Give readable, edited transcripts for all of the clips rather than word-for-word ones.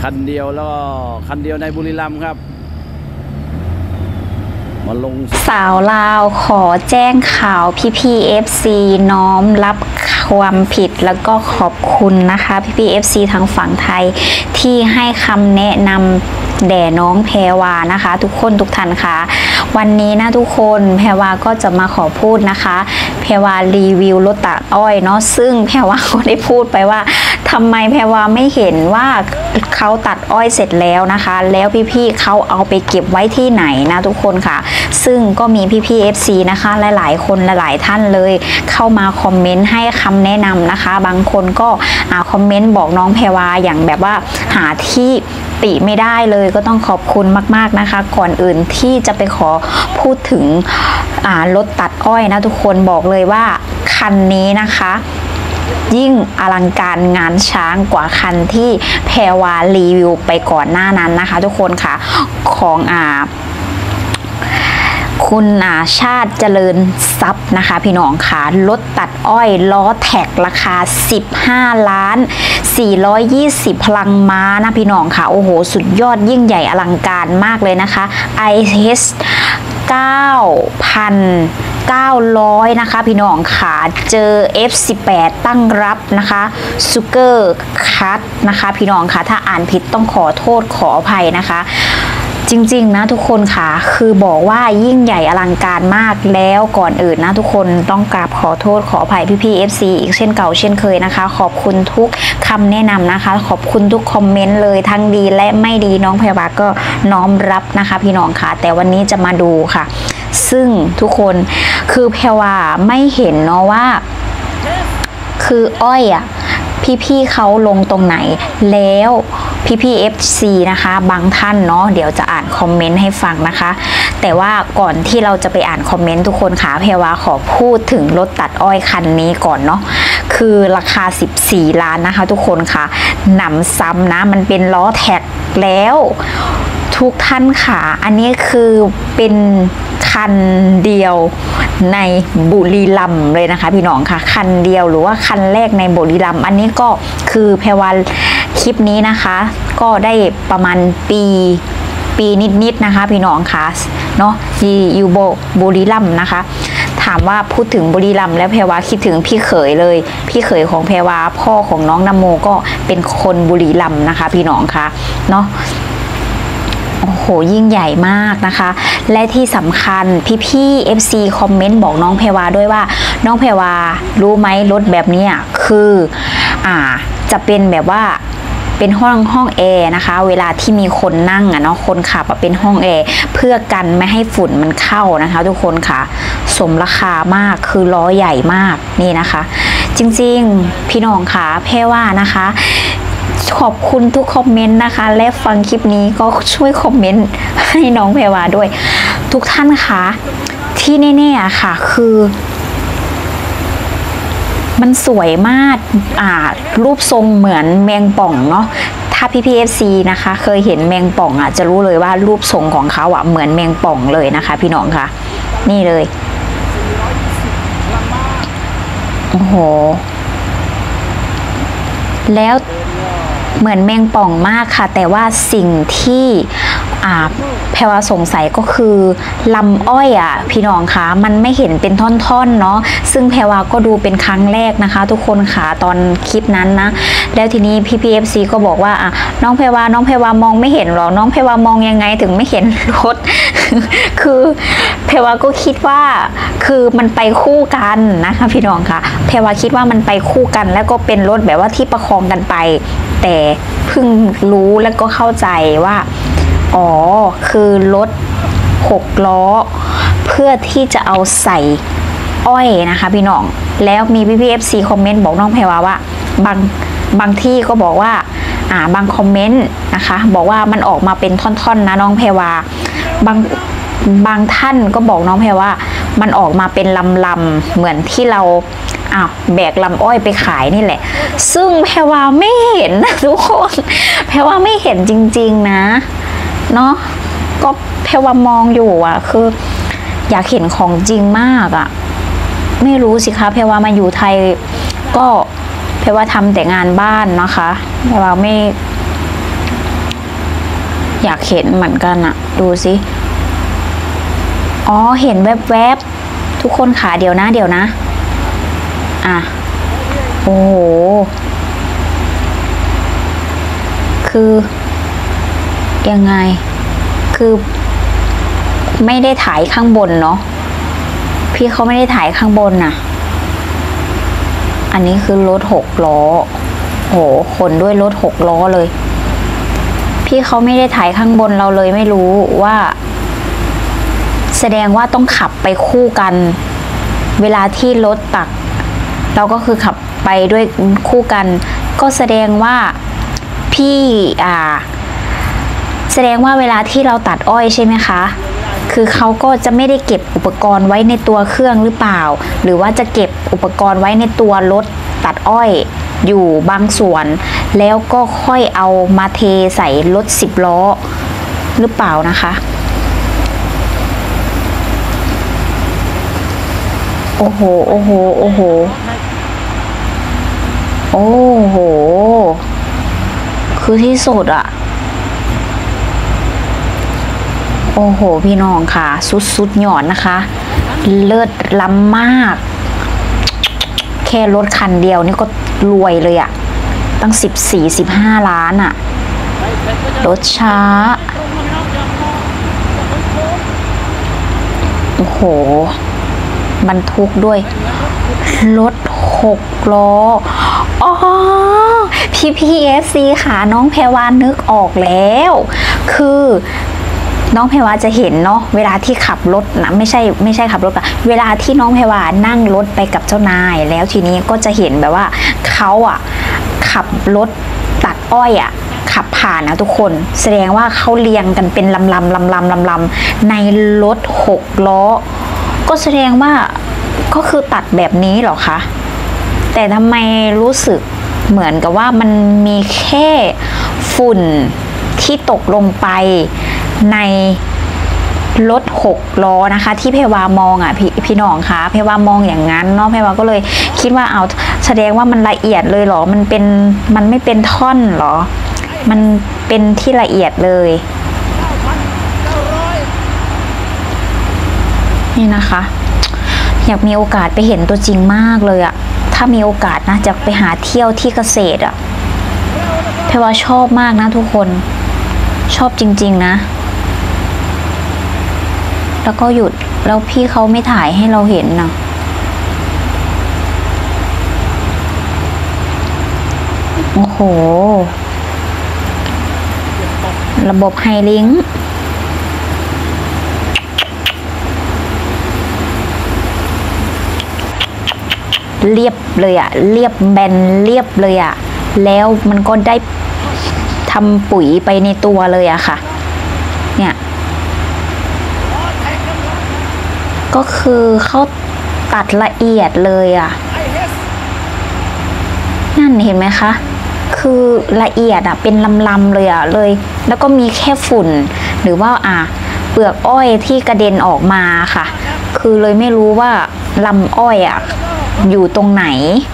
คันเดียวแล้วก็คันเดียวในบุรีรัมย์ครับมาลงสาวลาวขอแจ้งข่าวพี่ๆ FC น้อมรับความผิดแล้วก็ขอบคุณนะคะพี่ๆ FC ทางฝั่งไทยที่ให้คำแนะนำแด่น้องแพรวานะคะทุกคนทุกท่านค่ะวันนี้นะทุกคนแพรวาก็จะมาขอพูดนะคะแพรวารีวิวรถตัดอ้อยเนาะซึ่งแพรวาก็ได้พูดไปว่าทำไมแพรวาไม่เห็นว่าเขาตัดอ้อยเสร็จแล้วนะคะแล้วพี่ๆเขาเอาไปเก็บไว้ที่ไหนนะทุกคนค่ะซึ่งก็มีพี่ๆ FC นะคะหลายๆคนหลายๆท่านเลยเข้ามาคอมเมนต์ให้คำแนะนำนะคะบางคนก็คอมเมนต์บอกน้องแพรวาอย่างแบบว่าหาที่ติไม่ได้เลยก็ต้องขอบคุณมากๆนะคะก่อนอื่นที่จะไปขอพูดถึงรถตัดอ้อยนะทุกคนบอกเลยว่าคันนี้นะคะยิ่งอลังการงานช้างกว่าคันที่แพรวารีวิวไปก่อนหน้านั้นนะคะทุกคนค่ะของคุณชาติเจริญทรัพย์นะคะพี่น้องค่ะรถตัดอ้อยล้อแท็กราคา15ล้าน420พลังม้านะพี่น้องค่ะโอ้โหสุดยอดยิ่งใหญ่อลังการมากเลยนะคะ IS 9,900นะคะพี่น้องค่ะเจอ F18 ตั้งรับนะคะซูเกอร์คัทนะคะพี่น้องค่ะถ้าอ่านผิดต้องขอโทษขออภัยนะคะจริงๆนะทุกคนค่ะคือบอกว่ายิ่งใหญ่อลังการมากแล้วก่อนอื่นนะทุกคนต้องกราบขอโทษขออภัยพี่ๆ FC อีกเช่นเก่าเช่นเคยนะคะขอบคุณทุกคำแนะนำนะคะขอบคุณทุกคอมเมนต์เลยทั้งดีและไม่ดีน้องแพรวาก็น้อมรับนะคะพี่น้องค่ะแต่วันนี้จะมาดูค่ะซึ่งทุกคนคือแพรวาไม่เห็นเนาะว่าคืออ้อยพี่ๆเขาลงตรงไหนแล้วพี่ๆ FC นะคะบางท่านเนาะเดี๋ยวจะอ่านคอมเมนต์ให้ฟังนะคะแต่ว่าก่อนที่เราจะไปอ่านคอมเมนต์ทุกคนค่ะแพรวาขอพูดถึงรถตัดอ้อยคันนี้ก่อนเนาะคือราคา14ล้านนะคะทุกคนค่ะหนำซ้ำนะมันเป็นล้อแท็กแล้วทุกท่านค่ะอันนี้คือเป็นคันเดียวในบุรีรัมย์เลยนะคะพี่น้องค่ะคันเดียวหรือว่าคันแรกในบุรีรัมย์อันนี้ก็คือแพรวาคลิปนี้นะคะก็ได้ประมาณปีนิดๆนะคะพี่น้องค่ะเนาะที่อยู่บุรีรัมย์นะคะถามว่าพูดถึงบุรีรัมย์แล้วแพรวาคิดถึงพี่เขยเลยพี่เขยของแพรวาพ่อของน้องนโมก็เป็นคนบุรีรัมย์นะคะพี่น้องค่ะเนาะโอ้โหยิ่งใหญ่มากนะคะและที่สำคัญพี่ๆ FC คอมเมนต์บอกน้องแพรวาด้วยว่าน้องแพรวารู้ไหมรถแบบนี้คือจะเป็นแบบว่าเป็นห้องแอร์นะคะเวลาที่มีคนนั่งเนาะคนขับเป็นห้องแอร์เพื่อกันไม่ให้ฝุ่นมันเข้านะคะทุกคนค่ะสมราคามากคือล้อใหญ่มากนี่นะคะจริงๆพี่น้องค่ะแพรวานะคะขอบคุณทุกคอมเมนต์นะคะและฟังคลิปนี้ก็ช่วยคอมเมนต์ให้น้องแพรวาด้วยทุกท่านคะที่แน่ๆค่ะคือมันสวยมากรูปทรงเหมือนแมงป่องเนาะถ้าพี่ๆ FC นะคะเคยเห็นแมงป่องจะรู้เลยว่ารูปทรงของเขาเหมือนแมงป่องเลยนะคะพี่น้องค่ะนี่เลยโอ้โหแล้วเหมือนแมงป่องมากค่ะแต่ว่าสิ่งที่แพรวาสงสัยก็คือลำอ้อยพี่น้องคะมันไม่เห็นเป็นท่อนๆเนาะซึ่งแพรวาก็ดูเป็นครั้งแรกนะคะทุกคนค่ะตอนคลิปนั้นนะแล้วทีนี้พี่ FC ก็บอกว่าน้องแพรวามองไม่เห็นหรอน้องแพรวามองยังไงถึงไม่เห็นรถ คือแพรวาก็คิดว่าคือมันไปคู่กันนะคะพี่น้องค่ะแพรวาคิดว่ามันไปคู่กันแล้วก็เป็นรถแบบว่าที่ประคองกันไปแต่เพิ่งรู้แล้วก็เข้าใจว่าอ๋อคือรถ6ล้อเพื่อที่จะเอาใส่อ้อยนะคะพี่น้องแล้วมีพี่ FC คอมเมนต์บอกน้องแพรวาว่าบางที่ก็บอกว่าบางคอมเมนต์นะคะบอกว่ามันออกมาเป็นท่อนๆนะน้องแพรวาบางท่านก็บอกน้องแพรว่ามันออกมาเป็นลำเหมือนที่เราแบกลำอ้อยไปขายนี่แหละซึ่งแพรวาไม่เห็นนะทุกคนแพรวาไม่เห็นจริงๆนะเนาะก็แพรวามองอยู่คืออยากเห็นของจริงมากไม่รู้สิคะแพรวามาอยู่ไทยก็แพรวาทำแต่งานบ้านนะคะแพรวาอยากเห็นเหมือนกันอะดูสิอ๋อเห็นแวบๆทุกคนค่ะเดี๋ยวนะอ่ะโอ้โหคือยังไงคือไม่ได้ถ่ายข้างบนเนาะพี่เขาไม่ได้ถ่ายข้างบนน่ะอันนี้คือรถ6 ล้อโหขนด้วยรถ6 ล้อเลยพี่เขาไม่ได้ถ่ายข้างบนเราเลยไม่รู้ว่าแสดงว่าต้องขับไปคู่กันเวลาที่รถตักเราก็คือขับไปด้วยคู่กันก็แสดงว่าพี่แสดงว่าเวลาที่เราตัดอ้อยใช่ไหมคะคือเขาก็จะไม่ได้เก็บอุปกรณ์ไว้ในตัวเครื่องหรือเปล่าหรือว่าจะเก็บอุปกรณ์ไว้ในตัวรถตัดอ้อยอยู่บางส่วนแล้วก็ค่อยเอามาเทใส่รถ10 ล้อหรือเปล่านะคะโอ้โหโอ้โหโอ้โหโอ้โหคือที่สุดอะโอ้โหพี่น้องค่ะสุดหย่อนนะคะเลิศล้ำมากแค่รถคันเดียวนี่ก็รวยเลยอะตั้ง14-15 ล้านอะรถช้าโอ้โหบรรทุกด้วยรถ6 ล้ออ๋อPPFC ค่ะน้องแพรวานึกออกแล้วคือน้องแพรวาจะเห็นเนาะเวลาที่ขับรถนะไม่ใช่ขับรถอะเวลาที่น้องแพรวานั่งรถไปกับเจ้านายแล้วทีนี้ก็จะเห็นแบบว่าเขาอะขับรถตัดอ้อยอะขับผ่านนะทุกคนแสดงว่าเขาเรียงกันเป็นลำในรถ6 ล้อก็แสดงว่าก็คือตัดแบบนี้เหรอคะแต่ทำไมรู้สึกเหมือนกับว่ามันมีแค่ฝุ่นที่ตกลงไปในรถ6 ล้อนะคะที่เพวามองอ่ะพี่น้องคะเพวามองอย่างนั้นเนาะเพวาก็เลยคิดว่าเอาแสดงว่ามันละเอียดเลยเหรอมันไม่เป็นท่อนเหรอมันเป็นที่ละเอียดเลยนี่นะคะอยากมีโอกาสไปเห็นตัวจริงมากเลยอะถ้ามีโอกาสนะจะไปหาเที่ยวที่เกษตรอะเพราะว่าชอบมากนะทุกคนชอบจริงๆนะแล้วก็หยุดแล้วพี่เขาไม่ถ่ายให้เราเห็นนะโอ้โหระบบไฮลิงค์เรียบเลยอะเรียบแบนเรียบเลยอะแล้วมันก็ได้ทำปุ๋ยไปในตัวเลยอะค่ะเนี่ยก็คือเขาตัดละเอียดเลยอะนั่นเห็นไหมคะคือละเอียดอะเป็นลำๆเลยอะเลยแล้วก็มีแค่ฝุ่นหรือว่าเปลือกอ้อยที่กระเด็นออกมาค่ะคือเลยไม่รู้ว่าลำอ้อยอะอยู่ตรงไหน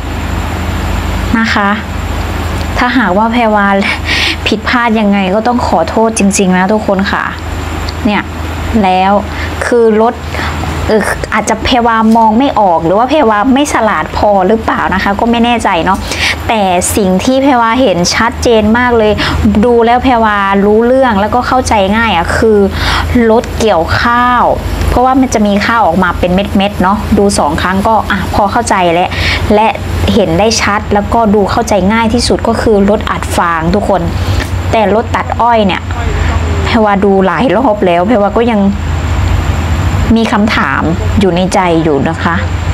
นะคะถ้าหากว่าแพรวาผิดพลาดยังไงก็ต้องขอโทษจริงๆนะทุกคนค่ะเนี่ยแล้วคือรถอาจจะแพรวามองไม่ออกหรือว่าแพรวาไม่ฉลาดพอหรือเปล่านะคะก็ไม่แน่ใจเนาะแต่สิ่งที่แพรวาเห็นชัดเจนมากเลยดูแล้วแพรวารู้เรื่องแล้วก็เข้าใจง่ายคือรถเกี่ยวข้าวเพราะว่ามันจะมีข้าวออกมาเป็นเม็ดๆเนาะดู2 ครั้งก็พอเข้าใจแล้วและเห็นได้ชัดแล้วก็ดูเข้าใจง่ายที่สุดก็คือรถอัดฟางทุกคนแต่รถตัดอ้อยเนี่ยแพรวาดูหลายรอบแล้วแพรวาก็ยังมีคำถามอยู่ในใจอยู่นะคะ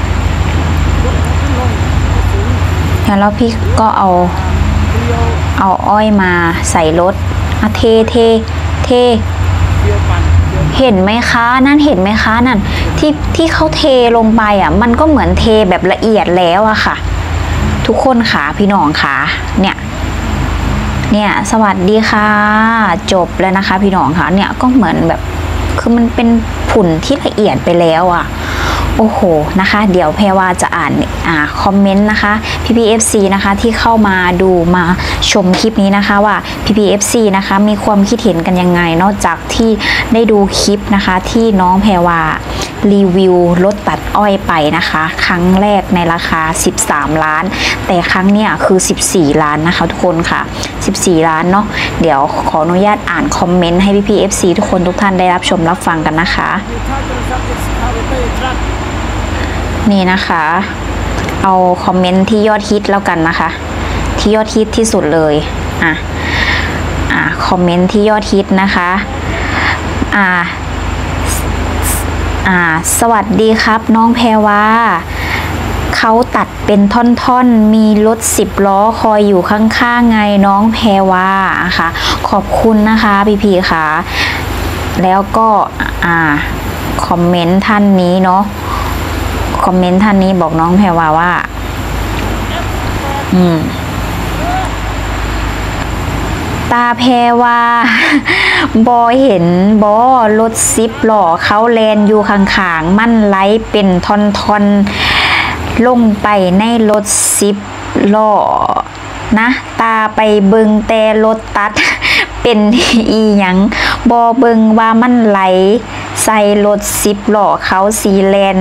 แล้วพี่ก็เอาอ้อยมาใส่รถเทเห็นไหมคะนั่นเห็นไหมคะนั่นที่เขาเทลงไปมันก็เหมือนเทแบบละเอียดแล้วอะค่ะทุกคนค่ะพี่น้องค่ะเนี่ยสวัสดีค่ะจบแล้วนะคะพี่น้องค่ะเนี่ยก็เหมือนแบบคือมันเป็นผุ่นที่ละเอียดไปแล้วโอ้โหนะคะเดี๋ยวแพรว่าจะอ่านคอมเมนต์นะคะ PPFC นะคะที่เข้ามาดูมาชมคลิปนี้นะคะว่า PPFC นะคะมีความคิดเห็นกันยังไงนอกจากที่ได้ดูคลิปนะคะที่น้องแพรว่ารีวิวรถตัดอ้อยไปนะคะครั้งแรกในราคา13 ล้านแต่ครั้งเนี้ยคือ14 ล้านนะคะทุกคนค่ะ14 ล้านเนาะเดี๋ยวขออนุญาตอ่านคอมเมนต์ให้พี่ๆ FC ทุกคนทุกท่านได้รับชมรับฟังกันนะคะนี่นะคะเอาคอมเมนต์ที่ยอดฮิตแล้วกันนะคะที่ยอดฮิตที่สุดเลยคอมเมนต์ที่ยอดฮิตนะคะสวัสดีครับน้องแพรวาเขาตัดเป็นท่อนๆมีรถ10 ล้อคอยอยู่ข้างๆไงน้องแพรวาค่ะขอบคุณนะคะพี่ๆค่ะแล้วก็คอมเมนต์ท่านนี้เนาะคอมเมนต์ท่านนี้บอกน้องแพรวาว่าตาแพรว่าบอเห็นบอรถ10 ล้อเขาแลนอยู่ข้างๆมันไหลเป็นท่อนๆลงไปในรถ10 ล้อนะตาไปเบิงแต่รถตัดเป็นอีหยังบอเบิงว่ามันไหลใส่รถ10 ล้อเขาสีแลน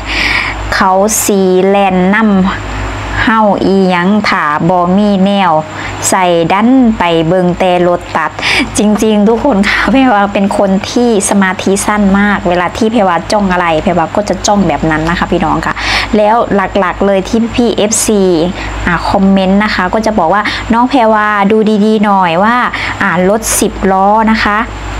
นำเฮาอีหยังถาบอมีแนวใส่ดันไปเบิงแต่รถตัดจริงๆทุกคนค่ะแพรวาเป็นคนที่สมาธิสั้นมากเวลาที่แพรวาจ้องอะไรแพรวาก็จะจ้องแบบนั้นนะคะพี่น้องค่ะแล้วหลักๆเลยที่พี่ FC คอมเมนต์นะคะก็จะบอกว่าน้องแพรวาดูดีๆหน่อยว่ารถ10 ล้อนะคะ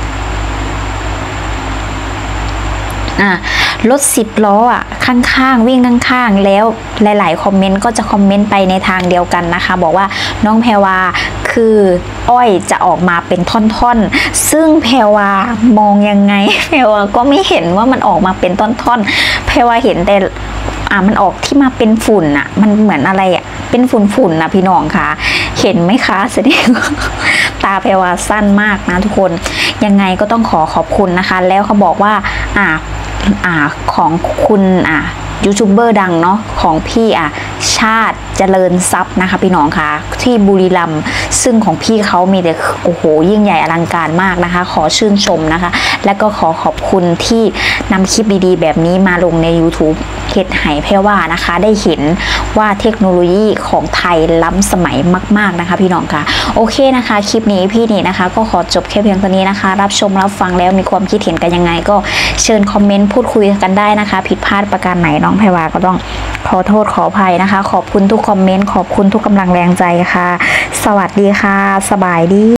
รถ10 ล้อข้างๆวิ่งข้างๆแล้วหลายๆคอมเมนต์ก็จะคอมเมนต์ไปในทางเดียวกันนะคะบอกว่าน้องแพรวาคืออ้อยจะออกมาเป็นท่อนๆซึ่งแพรวามองยังไงแพรวาก็ไม่เห็นว่ามันออกมาเป็นท่อนๆแพรวาเห็นแต่มันออกที่มาเป็นฝุ่นมันเหมือนอะไรเป็นฝุ่นพี่น้องค่ะเห็นไหมคะแสดงตาแพรวาสั้นมากนะทุกคนยังไงก็ต้องขอบคุณนะคะแล้วเขาบอกว่าของคุณยูทูบเบอร์ดังเนาะของพี่ชาติเจริญทรัพย์นะคะพี่น้องค่ะที่บุรีรัมย์ซึ่งของพี่เขามีแต่โอ้โหยิ่งใหญ่อลังการมากนะคะขอชื่นชมนะคะและก็ขอบคุณที่นำคลิปดีๆแบบนี้มาลงใน YouTube เฮ็ดให้แพรว่านะคะได้เห็นว่าเทคโนโลยีของไทยล้ำสมัยมากๆนะคะพี่น้องค่ะโอเคนะคะคลิปนี้พี่นี่นะคะก็ขอจบแค่เพียงเท่านี้นะคะรับชมรับฟังแล้วมีความคิดเห็นกันยังไงก็เชิญคอมเมนต์พูดคุยกันได้นะคะผิดพลาดประการไหนน้องแพรวาก็ต้องขอโทษขออภัยนะคะขอบคุณทุกคอมเมนต์ขอบคุณทุกกำลังแรงใจค่ะสวัสดีค่ะสบายดี